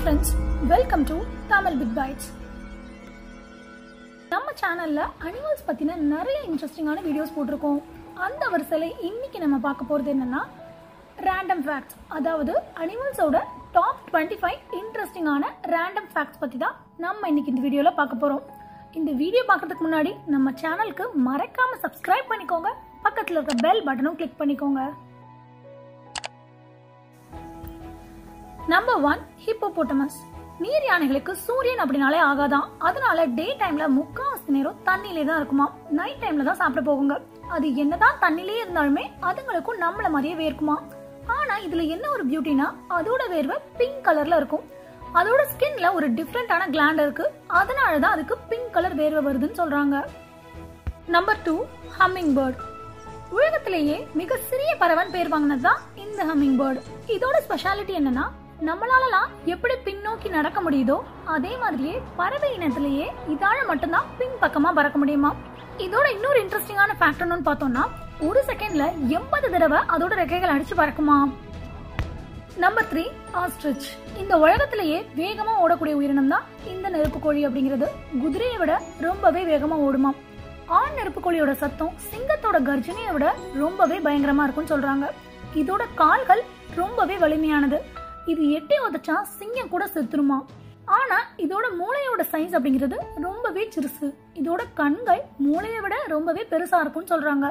friends, welcome to Tamil Big Bites. நம்ம சேனல்ல animals பத்தின நிறைய இன்ட்ரெஸ்டிங்கான வீடியோஸ் போட்டிருக்கோம். அந்த வரிசையில இன்னைக்கு நம்ம பார்க்க போறது என்னன்னா ரேண்டம் ஃபேக்ட்ஸ், அதாவது அனிமல்ஸோட டாப் 25 இன்ட்ரெஸ்டிங்கான ரேண்டம் ஃபேக்ட்ஸ் பத்தி தான் நம்ம இன்னைக்கு இந்த வீடியோல பார்க்க போறோம். இந்த வீடியோ பார்க்கறதுக்கு முன்னாடி நம்ம சேனலுக்கு மறக்காம சப்ஸ்கிரைப் பண்ணிக்கோங்க, பக்கத்துல இருக்க பெல் பட்டனும் கிளிக் பண்ணிக்கோங்க. Number 1, hippopotamus. நீர் யானைகளுக்கு சூரியன் அப்படினாலே ஆகாதான். அதனால டே டைம்ல முக்காவாசி நேரம் தண்ணிலே தான் இருக்குமா, நைட் டைம்ல தான் சாப்பிட போகுங்க. அது என்னதான் தண்ணிலே இருந்தாலுமே அதுங்களுக்கும் நம்மள மாதிரியே வேர்க்குமா. ஆனா இதுல என்ன ஒரு பியூட்டினா, அதோட வேர்வை பிங்க் கலர்ல இருக்கும். அதோட ஸ்கின்ல ஒரு டிஃபரெண்டான கிளாண்ட் இருக்கு, அதனாலதான் அதுக்கு பிங்க் கலர் வேர்வை வருதுன்னு சொல்றாங்க. Number 2, humming bird. உலகத்திலேயே மிக சிறிய பறவைன்னு பேர் வாங்கினதுதான் இந்த ஹம்மிங் பேர்ட். இதோட ஸ்பெஷாலிட்டி என்னன்னா, நம்மளாலலாம் எப்படி பின்னோக்கி நடக்க முடியுதோ அதே மாதிரியே பறவை இனத்திலேயே இதால மட்டும்தான் பின் பக்கமா பறக்க முடியுமா. இதோட இன்னொரு இன்ட்ரெஸ்டிங்கான ஃபேக்டர்னு பார்த்தோம்னா, ஒரு செகண்ட்ல 80 தடவை அதோட ரெக்கைகள் அடிச்சு பறக்குமா. Number 3, ostrich. இந்த உலகத்திலேயே வேகமா ஓடக்கூடிய உயிரினம் தான் இந்த நெருப்பு கோழி அப்படிங்கிறது. குதிரையை விட ரொம்பவே வேகமா ஓடுமா. ஆண் நெருப்பு கோழியோட சத்தம் சிங்கத்தோட கர்ஜனையை விட ரொம்பவே பயங்கரமா இருக்கும்னு சொல்றாங்க. இதோட கால்கள் ரொம்பவே வலிமையானது. இது எட்டி உதச்சா சிங்கம் கூட செத்துருமா. ஆனா இதோட மூளையோட சைஸ் அப்படிங்கிறது ரொம்பவே சிறுசு. இதோட கண்கள் மூளையை விட ரொம்பவே பெருசா இருக்கும்னு சொல்றாங்க.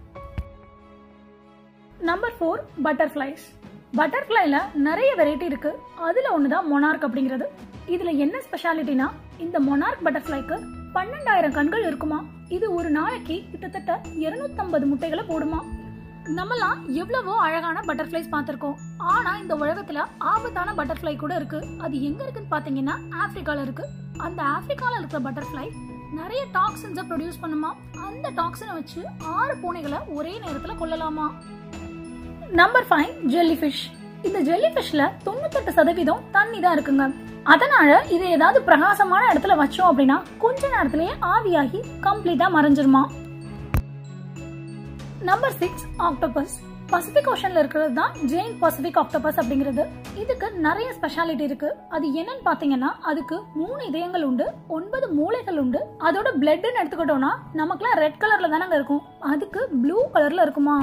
Number 4, butterflies. பட்டர்ஃபிளைல நிறைய வெரைட்டி இருக்கு. அதுல ஒண்ணுதான் மொனார்க் அப்படிங்கிறது. இதுல என்ன ஸ்பெஷாலிட்டினா, இந்த மொனார்க் பட்டர்ஃபிளைக்கு 12,000 கண்கள் இருக்குமா. இது ஒரு நாளைக்கு கிட்டத்தட்ட 250 முட்டைகளை போடுமா. நம்மலாம் எவ்வளவோ அழகான பட்டர்ஃபிளைஸ் பார்த்திருக்கோம். ஆனா இந்த உலகத்துல ஆபத்தான பட்டர்ஃபிளை கூட இருக்கு. அது எங்க இருக்குன்னு பாத்தீங்கன்னா ஆப்பிரிக்கால இருக்கு. அந்த ஆப்பிரிக்கால இருக்கிற பட்டர்ஃபிளை நிறைய டாக்ஸின்ஸை ப்ரொடியூஸ் பண்ணுமா. அந்த டாக்ஸினை வச்சு 6 பூனைகளை ஒரே நேரத்துல கொல்லலாமா. Number 5, jellyfish. இந்த ஜெல்லிஃபிஷ்ல 98% தண்ணி தான் இருக்குங்க. அதனால இதை ஏதாவது பிரகாசமான இடத்துல வச்சோம் அப்படின்னா கொஞ்ச நேரத்திலேயே ஆவியாகி கம்ப்ளீட்டா மறைஞ்சிருமா. Number 6, octopus. பசிபிக் ஓஷன்ல இருக்கிறது தான் ஜெயின் பசிபிக் ஆக்டோபஸ் அப்படிங்கிறது. இதுக்கு நிறைய ஸ்பெஷாலிட்டி இருக்கு. அது என்னன்னு பாத்தீங்கன்னா, அதுக்கு 3 இதயங்கள் உண்டு, 9 மூளைகள் உண்டு. அதோட பிளட்னு எடுத்துக்கிட்டோம்னா நமக்குலாம் ரெட் கலர்ல தானங்க இருக்கும், அதுக்கு ப்ளூ கலர்ல இருக்குமா.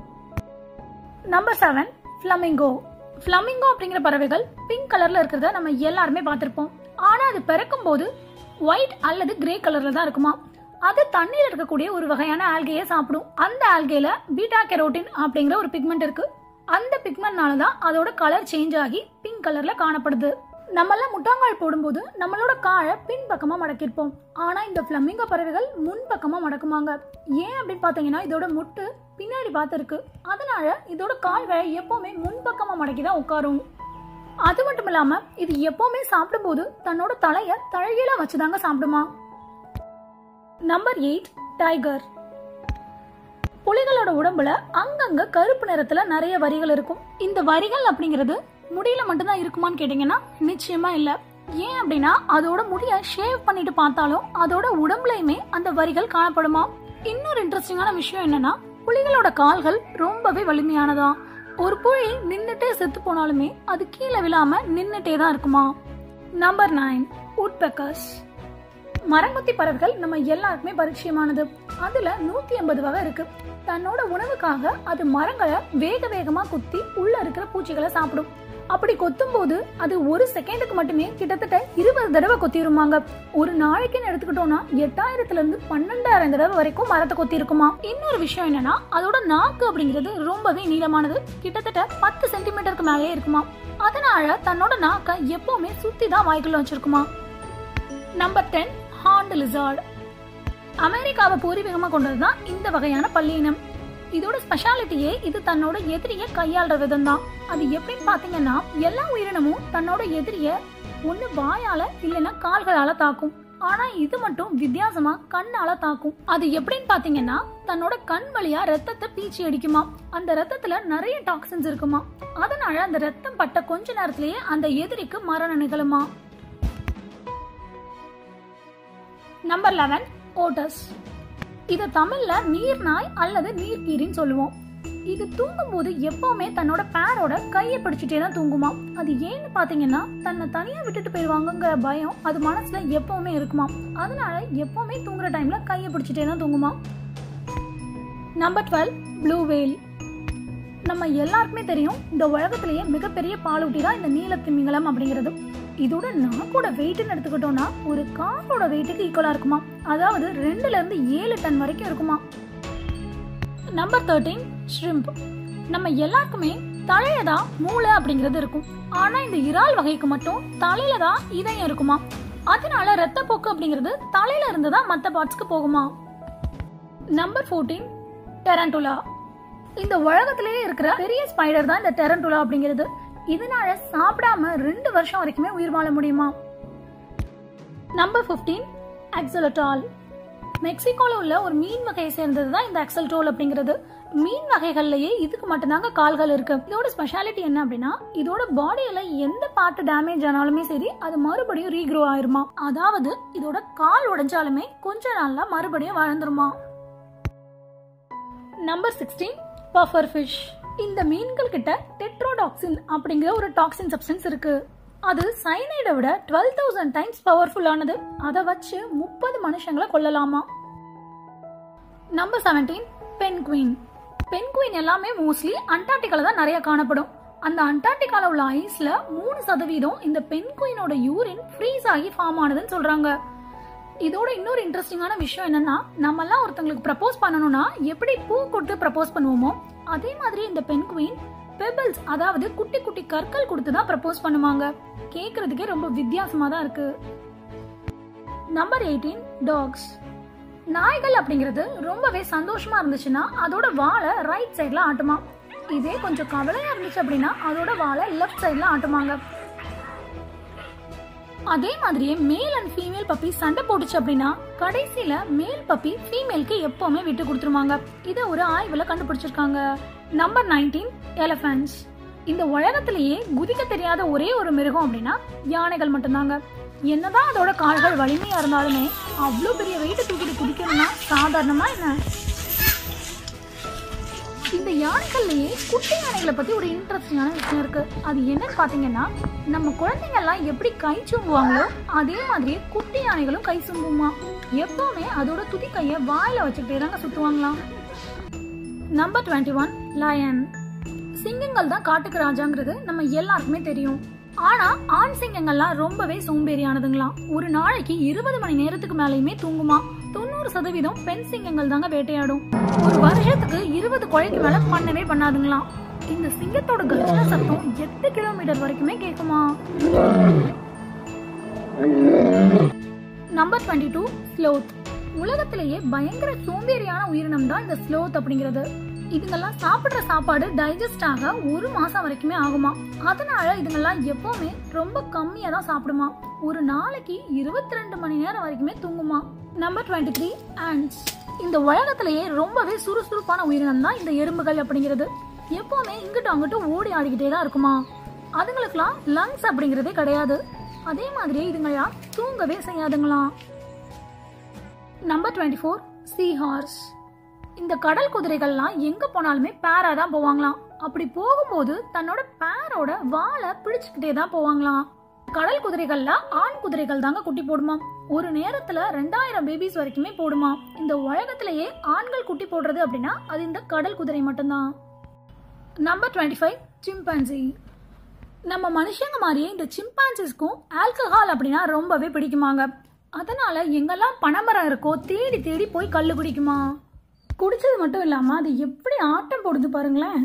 Number 7, flamingo. ஃபிளமிங்கோ அப்படிங்கிற பறவைகள் பிங்க் கலர்ல இருக்கிறத நம்ம எல்லாருமே பார்த்திருப்போம். ஆனா அது பிறக்கும் போது ஒயிட் அல்லது கிரே கலர்ல தான் இருக்குமா. அது தண்ணீர் இருக்கக்கூடிய ஒரு வகையான ஆல்கையை சாப்பிடும். அந்த ஆல்கைல பீட்டா கெரோட்டின் அப்படிங்கிற ஒரு பிக்மெண்ட் இருக்கு. அந்த பிக்மெண்ட்னாலதான் அதோட கலர் சேஞ்ச் ஆகி பிங்க் கலர்ல காணப்படுது. நம்மெல்லாம் முட்டாங்கால் போடும்போது நம்மளோட காலை பின் பக்கமா மடக்கிருப்போம். ஆனா இந்த பிளமிங்கோ பறவைகள் முன் பக்கமா மடக்குமாங்க. ஏன் அப்படின்னு பாத்தீங்கன்னா, இதோட முட்டு பின்னாடி பார்த்து இருக்கு. அதனால இதோட கால்களை எப்பவுமே முன் பக்கமா மடக்கிதான் உட்காரும். அது மட்டும் இல்லாம இது எப்பவுமே சாப்பிடும் போது தன்னோட தலைய தழகீழா வச்சுதாங்க சாப்பிடுமா. Number 8, tiger. புலிகளோட உடம்புல அங்கங்க கருப்பு நிறத்துல நிறைய வரிகள் இருக்கும். இந்த வரிகள் அப்படிங்கிறது முடியில மட்டும்தான் இருக்குமான்னு கேட்டீங்கன்னா நிச்சயமா இல்ல. ஏன் அப்படின்னா, அதோட முடிய ஷேவ் பண்ணிட்டு பார்த்தாலும் அதோட உடம்புலயுமே அந்த வரிகள் காணப்படுமா. இன்னொரு இன்ட்ரெஸ்டிங்கான விஷயம் என்னன்னா, புலிகளோட கால்கள் ரொம்பவே வலிமையானதா. ஒரு புலி நின்னுட்டே செத்து போனாலுமே அது கீழே விழாம நின்னுட்டே தான் இருக்குமா. Number 9, woodpeckers. மரங்கொத்தி பறவைகள் நம்ம எல்லாருக்குமே பரிச்சயமானது. அதுல 180 வகை இருக்கு. தன்னோட உணவுக்காக அது மரங்களை வேக வேகமா குத்தி உள்ள இருக்கிற பூச்சிகளை சாப்பிடும். அப்படி கொத்தும் போது அது ஒரு செகண்டுக்கு மட்டுமே கிட்டத்தட்ட 20 தடவை கொத்திருமாங்க. ஒரு நாளைக்குன்னு எடுத்துக்கிட்டோம்னா 8000 இருந்து 12,000 தடவை வரைக்கும் மரத்தை கொத்தி இருக்குமா. இன்னொரு விஷயம் என்னன்னா, அதோட நாக்கு அப்படிங்கிறது ரொம்பவே நீளமானது. கிட்டத்தட்ட 10 சென்டிமீட்டருக்கு மேலே இருக்குமா. அதனால தன்னோட நாக்கை எப்பவுமே சுத்தி தான் வாய்க்குள்ள வச்சிருக்குமா. Number 10, horned lizard. அமெரிக்காவை பூர்வீகமா கொண்டதுதான் இந்த வகையான பல்லினம். இதோட ஸ்பெஷாலிட்டியே இது தன்னோட எதிரிய கையாளுற விதம் தான். அது எப்படின்னு பாத்தீங்கன்னா, எல்லா உயிரினமும் தன்னோட எதிரிய ஒண்ணு வாயால இல்லைன்னா கால்களால தாக்கும். ஆனா இது மட்டும் வித்தியாசமா கண்ணால தாக்கும். அது எப்படின்னு பாத்தீங்கன்னா, தன்னோட கண் வழியா ரத்தத்தை பீச்சி அடிக்குமா. அந்த ரத்தத்துல நிறைய டாக்ஸின்ஸ் இருக்குமா. அதனால அந்த ரத்தம் பட்ட கொஞ்ச நேரத்திலேயே அந்த எதிரிக்கு மரணம் நிகழுமா. நம்பர் 11, ஓட்டஸ். இத தமிழ்ல நீர் நாய் அல்லது நீர்க்கீரின்னு சொல்லுவோம். இது தூங்கும் போது எப்பவுமே தன்னோட பேரோட கையை பிடிச்சிட்டே தான் தூங்குமா. அது ஏன்னு பாத்தீங்கன்னா தன்னை தனியா விட்டுட்டு போயிருவாங்கங்கிற பயம் அது மனசுல எப்பவுமே இருக்குமா. அதனால எப்பவுமே தூங்குற டைம்ல கையை பிடிச்சிட்டே தான் தூங்குமா. Number 12 blue whale. நம்ம எல்லாருக்குமே தெரியும் இந்த உலகத்திலேயே மிகப்பெரிய பாலூட்டி தான் இந்த நீலத்திமிங்கலம் அப்படிங்கிறது. இதோட நாக்கோட வெயிட்னு எடுத்துக்கிட்டோம்னா ஒரு காரோட வெயிட்டுக்கு ஈக்குவலா இருக்குமா. அதாவது 2 ல இருந்து 7 டன் வரைக்கும் இருக்குமா. Number 13 shrimp. நம்ம எல்லாருக்குமே தலையில தான் மூளை அப்படிங்கிறது இருக்கும். ஆனா இந்த இறால் வகைக்கு மட்டும் தலையில தான் இதயம் இருக்குமா. அதனால ரத்தப்போக்கு அப்படிங்கிறது தலையில இருந்து தான் மற்ற பார்ட்ஸ்க்கு போகுமா. Number 14 tarantula. இந்த உலகத்திலேயே இருக்கிற பெரிய ஸ்பைடர் தான் இந்த டெரண்டுலா அப்படிங்கிறது. இதனால சாப்பிடாம 2 வருஷம் வரைக்குமே உயிர் வாழ முடியுமா. நம்பர் 15 அக்ஸலோட்டால். மெக்சிகோல உள்ள ஒரு மீன் வகையை சேர்ந்தது தான் இந்த அக்ஸலோட்டால் அப்படிங்கிறது. மீன் வகைகள்லயே இதுக்கு மட்டும்தாங்க கால்கள் இருக்கு. இதோட ஸ்பெஷாலிட்டி என்ன அப்படின்னா இதோட பாடியில எந்த பார்ட் டேமேஜ் ஆனாலுமே சரி அது மறுபடியும் ரீக்ரோ ஆயிருமா. அதாவது இதோட கால் உடைஞ்சாலுமே கொஞ்ச நாள்ல மறுபடியும் வளர்ந்துருமா. Number 16 buffer fish. இந்த மீன்கள் கிட்ட டெட்ரோடாக்சின் அப்படிங்கிற ஒரு டாக்ஸின் சப்ஸ்டன்ஸ் இருக்கு. அது சைனைடை விட 12,000 டைம்ஸ் பவர்ஃபுல்லானது. அதை வச்சு 30 மனுஷங்களை கொல்லலாமா. Number 17 penguin. பென்குயின் எல்லாமே மோஸ்ட்லி அண்டார்டிகால தான் நிறைய காணப்படும். அந்த அண்டார்டிகால உள்ள ஐஸ்ல 3% இந்த பென்குயினோட யூரின் ஃப்ரீஸ் ஆகி ஃபார்ம் ஆனதுன்னு சொல்றாங்க. இதோட இன்னொரு இன்ட்ரெஸ்டிங்கான விஷயம் என்னன்னா நம்ம எல்லாம் ஒருத்தங்களுக்கு ப்ரப்போஸ் பண்ணணும்னா எப்படி பூ கொடுத்து ப்ரப்போஸ் பண்ணுவோமோ அதே மாதிரி இந்த பென்குயின் பெபிள்ஸ் அதாவது குட்டி குட்டி கற்கள் கொடுத்து தான் ப்ரப்போஸ் பண்ணுவாங்க. கேக்குறதுக்கே ரொம்ப வித்தியாசமா தான் இருக்கு. Number 18 dogs. நாய்கள் அப்படிங்கிறது ரொம்பவே சந்தோஷமா இருந்துச்சுன்னா அதோட வாலை ரைட் சைட்ல ஆட்டுமா. இதே கொஞ்சம் கவலையா இருந்துச்சு அப்படின்னா அதோட வாலை லெஃப்ட் சைட்ல ஆட்டுமாங்க. அதே மாதிரியே மேல் அண்ட் ஃபீமேல் பப்பி சண்டை போட்டுச்சு அப்படின்னா கடைசியில மேல் பப்பி ஃபீமேலுக்கு எப்பவுமே விட்டு கொடுத்துருவாங்க. இத ஒரு ஆய்வுல கண்டுபிடிச்சிருக்காங்க. Number 19 elephants. இந்த உலகத்திலேயே குதிக்க தெரியாத ஒரே ஒரு மிருகம் அப்படின்னா யானைகள் மட்டும்தாங்க. என்னதான் அதோட கால்கள் வலிமையா இருந்தாலுமே அவ்வளோ பெரிய வெயிட்ட தூக்கிட்டு குதிக்கணும்னா சாதாரணமா என்ன. இந்த யானைகள்லயே குட்டி யானைகளை பத்தி ஒரு இன்ட்ரெஸ்டிங்கான விஷயம் இருக்கு. அது என்னன்னு பாத்தீங்கன்னா நம்ம குழந்தைங்க எல்லாம் எப்படி கை சும்புவாங்களோ அதே மாதிரி குட்டி யானைகளும் கை சும்புமா. எப்பவுமே அதோட துதி கைய வாயில வச்சுக்கிட்டே தாங்க சுத்துவாங்களாம். Number 21 line. சிங்கங்கள் தான் காட்டுக்கு ராஜாங்கிறது நம்ம எல்லாருக்குமே தெரியும். ஆனா ஆண் சிங்கங்கள்லாம் ரொம்பவே சோம்பேறியானதுங்களாம். ஒரு நாளைக்கு 20 மணி நேரத்துக்கு மேலயுமே தூங்குமா. 90% பெண் சிங்கங்கள் தாங்க வேட்டையாடும். ஒரு வருஷத்துக்கு 20 கொலைக்கு மேல பண்ணவே பண்ணாதுங்களாம். இந்த சிங்கத்தோட கர்ஜன சத்தம் 8 கிலோமீட்டர் வரைக்குமே கேக்குமா. Number 22 sloth. உலகத்திலேயே பயங்கர சோம்பேறியான உயிரினம் தான் இந்த ஸ்லோத் அப்படிங்கிறது. இதுங்கெல்லாம் சாப்பிடுற சாப்பாடு டைஜஸ்ட் ஆக 1 மாசம் வரைக்குமே ஆகுமா. அதனால இதுங்கெல்லாம் எப்பவுமே ரொம்ப கம்மியா தான் சாப்பிடுமா. ஒரு நாளைக்கு 22 மணி நேரம் வரைக்குமே தூங்குமா. Number 23 ants. இந்த உலகத்திலேயே ரொம்பவே சுறுசுறுப்பான உயிரினம் தான் இந்த எறும்புகள் அப்படிங்கிறது. எப்பவுமே இங்கிட்டு அங்கிட்டு ஓடி ஆடிக்கிட்டே தான் இருக்குமா. அதுங்களுக்குலாம் லங்ஸ் அப்படிங்கிறதே கிடையாது. அதே மாதிரி இதுங்கெல்லாம் தூங்கவே செய்யாதுங்களாம். நம்பர் 24 சீ ஹார்ஸ். இந்த கடல் குதிரைகள்லாம் எங்க போனாலுமே பேரா தான் போவாங்களாம். அப்படி போகும்போது தன்னோட பேரோட வாலை பிடிச்சுக்கிட்டே தான் போவாங்களாம். கடல் குதிரைகள்ல ஆண் குதிரைகள் தாங்க குட்டி போடுமா. ஒரு நேரத்துல 2000 பேபிஸ் வரைக்குமே போடுமா. இந்த உலகத்திலேயே ஆண்கள் குட்டி போடுறது அப்படின்னா அது இந்த கடல் குதிரை மட்டும்தான். Number 25 chimpanzee. நம்ம மனுஷங்க மாதிரியே இந்த சிம்பான்சிஸ்க்கும் ஆல்கஹால் அப்படின்னா ரொம்பவே பிடிக்குமாங்க. அதனால எங்கெல்லாம் பனைமரம் இருக்கோ தேடி தேடி போய் கல்லு குடிக்குமா. குடிச்சது மட்டும் இல்லாம அது எப்படி ஆட்டம் போடுது பாருங்களேன்.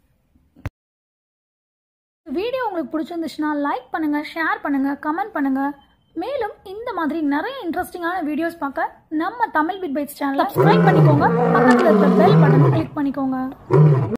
வீடியோ உங்களுக்கு பிடிச்சிருந்துச்சுன்னா லைக் பண்ணுங்க, ஷேர் பண்ணுங்க, கமெண்ட் பண்ணுங்க. மேலும் இந்த மாதிரி நிறைய இன்ட்ரெஸ்டிங்கான வீடியோஸ் பார்க்க நம்ம தமிழ் பிட் பைட்ஸ் சேனலை சப்ஸ்கிரைப் பண்ணிக்கோங்க. பக்கத்துல இருக்க பெல் பட்டனை கிளிக் பண்ணிக்கோங்க.